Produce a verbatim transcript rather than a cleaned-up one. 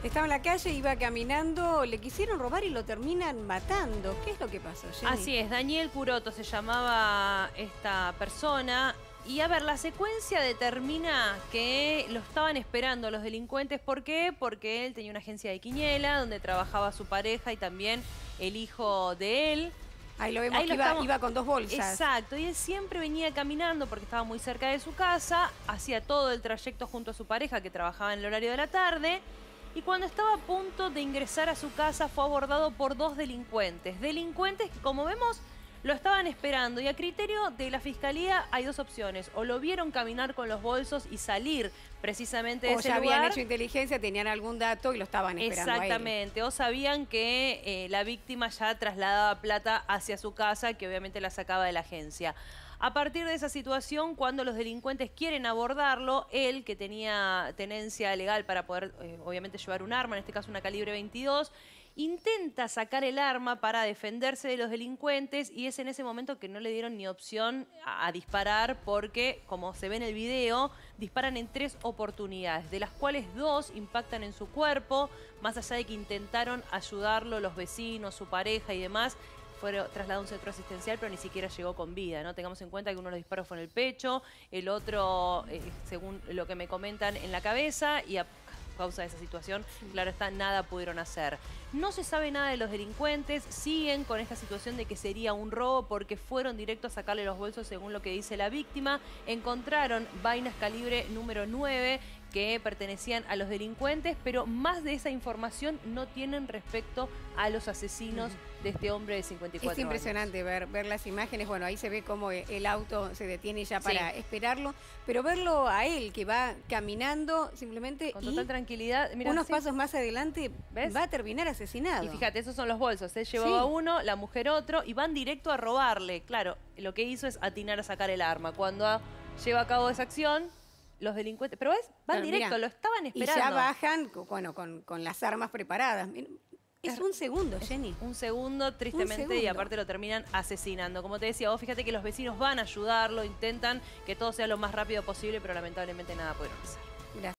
Estaba en la calle, iba caminando, le quisieron robar y lo terminan matando. ¿Qué es lo que pasó, Jenny? Así es, Daniel Curoto se llamaba esta persona. Y a ver, la secuencia determina que lo estaban esperando los delincuentes. ¿Por qué? Porque él tenía una agencia de quiniela donde trabajaba su pareja y también el hijo de él. Ahí lo vemos Ahí que lo iba, estamos... iba con dos bolsas. Exacto, y él siempre venía caminando porque estaba muy cerca de su casa, hacía todo el trayecto junto a su pareja que trabajaba en el horario de la tarde. Y cuando estaba a punto de ingresar a su casa fue abordado por dos delincuentes. Delincuentes que, como vemos, lo estaban esperando. Y a criterio de la fiscalía hay dos opciones. O lo vieron caminar con los bolsos y salir precisamente de o ese ya lugar. habían hecho inteligencia, tenían algún dato y lo estaban esperando. Exactamente. A él. O sabían que eh, la víctima ya trasladaba plata hacia su casa, que obviamente la sacaba de la agencia. A partir de esa situación, cuando los delincuentes quieren abordarlo, él, que tenía tenencia legal para poder, eh, obviamente, llevar un arma, en este caso una calibre veintidós, intenta sacar el arma para defenderse de los delincuentes y es en ese momento que no le dieron ni opción a, a disparar porque, como se ve en el video, disparan en tres oportunidades, de las cuales dos impactan en su cuerpo, más allá de que intentaron ayudarlo los vecinos, su pareja y demás. Fue trasladado a un centro asistencial, pero ni siquiera llegó con vida, ¿no? Tengamos en cuenta que uno de los disparos fue en el pecho, el otro, eh, según lo que me comentan, en la cabeza, y a causa de esa situación, claro está, nada pudieron hacer. No se sabe nada de los delincuentes, siguen con esta situación de que sería un robo porque fueron directos a sacarle los bolsos, según lo que dice la víctima. Encontraron vainas calibre número nueve que pertenecían a los delincuentes, pero más de esa información no tienen respecto a los asesinos de este hombre de cincuenta y cuatro años. Es impresionante ver, ver las imágenes. Bueno, ahí se ve cómo el auto se detiene ya para sí. esperarlo, pero verlo a él que va caminando simplemente con y total tranquilidad. Mirá, unos sí. pasos más adelante, ¿ves? Va a terminar asesinado. Y fíjate, esos son los bolsos. Él llevaba sí. uno, la mujer otro, y van directo a robarle. Claro, lo que hizo es atinar a sacar el arma. Cuando lleva a cabo esa acción, los delincuentes, pero ves, van pero directo, mirá, lo estaban esperando. Y ya bajan, bueno, con, con las armas preparadas. Es un segundo, Jenny. Un segundo, tristemente, un segundo. Y aparte lo terminan asesinando. Como te decía, vos fíjate que los vecinos van a ayudarlo, intentan que todo sea lo más rápido posible, pero lamentablemente nada pudieron hacer. Gracias.